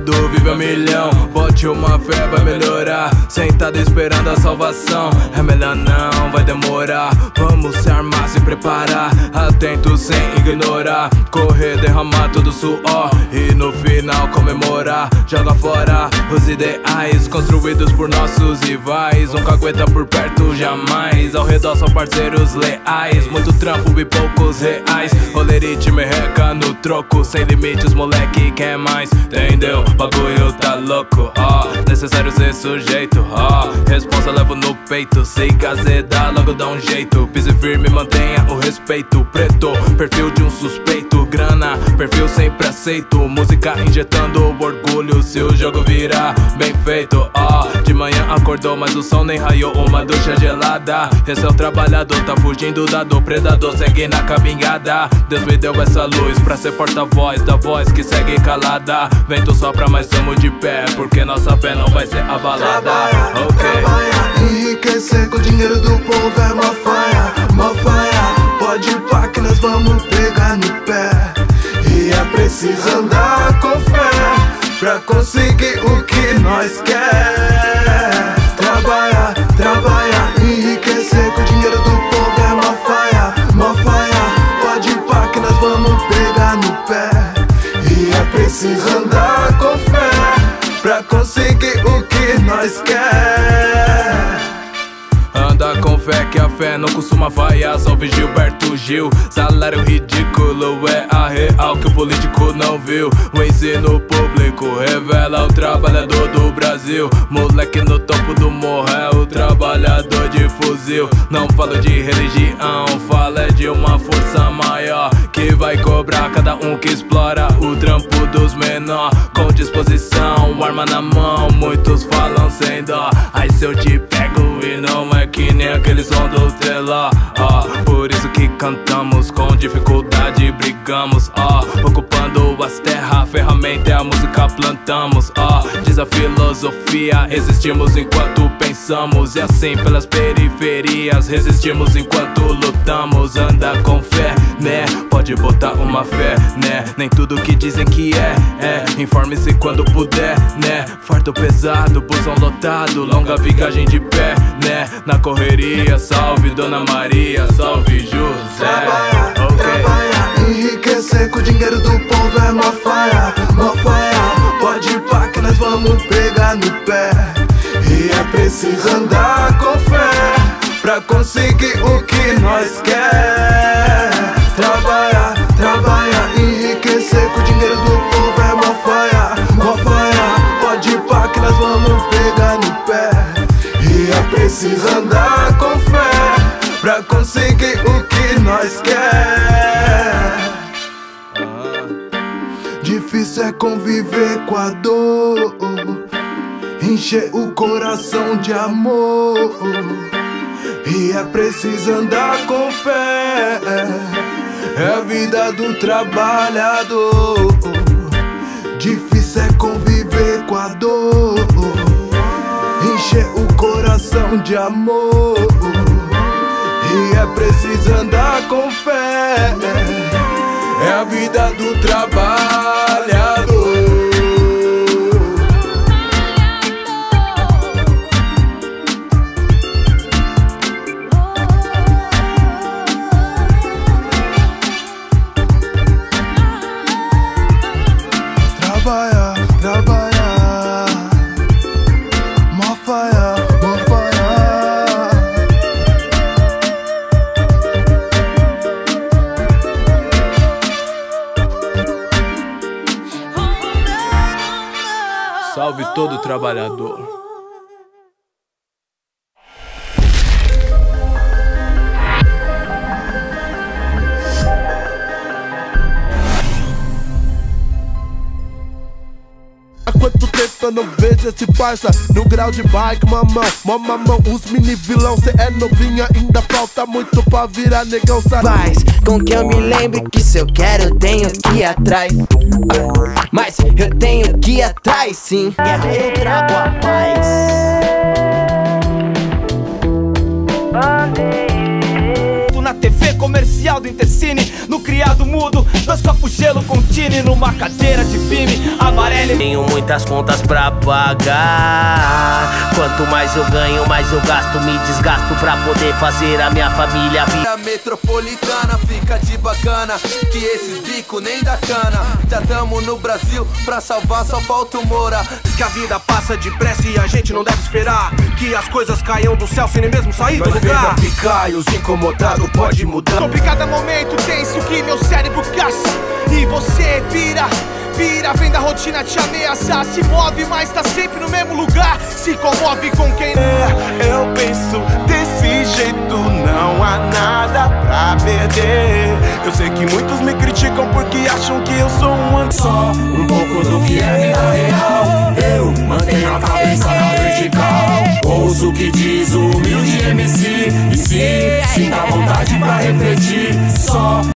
trabalhado vive a milhão. Bote uma fé, vai melhorar. Sentado esperando a salvação. É melhor não, vai demorar. Vamos se armar, se preparar. Atento sem ignorar. Correr, derramar todo o suor e no final comemorar. Joga fora os ideais construídos por nossos rivais. Um cagueta por perto jamais. Ao redor só parceiros leais. Muito trampo e poucos reais. Olerite, merreca no troco. Sem limites, moleque, quer mais? Entendeu? Bagulho tá louco, necessário ser sujeito, responsa levo no peito. Se gazedar, logo dá um jeito. Pise firme, mantenha o respeito. Preto, perfil de um suspeito. Grana, perfil sempre aceito. Música injetando orgulho. Se o jogo virar, bem feito, de manhã acordou, mas o sol nem raiou. Uma ducha gelada. Esse é o trabalhador, tá fugindo da dor. Predador, segue na caminhada. Deus me deu essa luz pra ser porta-voz da voz que segue calada. Vento sopra, mas tamo de pé, porque nossa fé não vai ser abalada. Trabalha, enriquecer com o dinheiro do povo é mó faia. Pode ir pá que nós vamos pegar no pé. E é preciso andar com fé pra conseguir o que nós quer. Trabalha, enriquecer com o dinheiro do povo é mó faia. Pode ir pá que nós vamos pegar no pé. E é preciso andar com fé pra conseguir o que nós quer. Anda com fé que a fé não costuma falhar. Salve Gilberto Gil. Salário ridículo é a real que o político não viu. O ensino público revela o trabalhador do Brasil. Moleque no topo do morro é o trabalhador de fuzil. Não falo de religião, falo é de uma força maior que vai cobrar cada um que explora o trampo dos menor. Com disposição, arma na mão, muitos falam sem dó. Ai se eu te pego e não é que nem aquele som do Teló. Por isso que cantamos, com dificuldade brigamos. Ocupando as terras, ferramenta é a música plantamos. Diz a filosofia, existimos enquanto pensamos. E assim pelas periferias, resistimos enquanto lutamos. Anda com fé, né? Pode botar uma fé, né? Nem tudo que dizem que é. Informe-se quando puder, né? Fardo pesado, busão lotado, longa viagem de pé, né? Na correria, salve Dona Maria, salve José. Trabalha, enriquecer com o dinheiro do povo é mó faia. Pode ir pá que nós vamos pegar no pé. E é preciso andar com fé pra conseguir o que nós quer. Trabalha, enriquecer com o dinheiro do povo é mó faia. Pode ir pá que nós vamos pegar no pé. E é preciso andar com fé pra conseguir o que nós quer. Difícil é conviver com a dor, encher o coração de amor. E é preciso andar com fé. É a vida do trabalhador. Difícil é conviver com a dor, encher o coração de amor. E é preciso andar com fé. É a vida do trabalhador. Trabalha, mó faia. Salve todo trabalhador. Há quanto tempo eu não vejo esse parça no grau de bike, mamão, mó mamão, os mini vilão. Cê é novinha, ainda falta muito pra virar negão, sabe? Faz com que eu me lembre que se eu quero eu tenho que ir atrás. Mas eu tenho que ir atrás sim. Guerra eu trago a paz. Na TV como comercial do Intercine, no criado mudo, 2 copos gelo com tine, numa cadeira de filme amarelo. Tenho muitas contas pra pagar. Quanto mais eu ganho, mais eu gasto. Me desgasto pra poder fazer a minha família vir. A metropolitana fica de bacana, que esses bico nem da cana. Já tamo no Brasil, pra salvar só falta o Moura. Que a vida passa depressa e a gente não deve esperar que as coisas caiam do céu sem nem mesmo sair do lugar. Ficar e os incomodados pode mudar. Complicado é momento tenso que meu cérebro caça e você vira, vem da rotina te ameaçar. Se move, mas tá sempre no mesmo lugar. Se comove com quem eu penso desse jeito, não há nada pra perder. Eu sei que muitos me criticam porque acham que eu sou só um pouco do que é vida real. Eu mantenho a cabeça na vertical. Ouço o que diz o humilde MC. E se sinta vontade pra refletir, só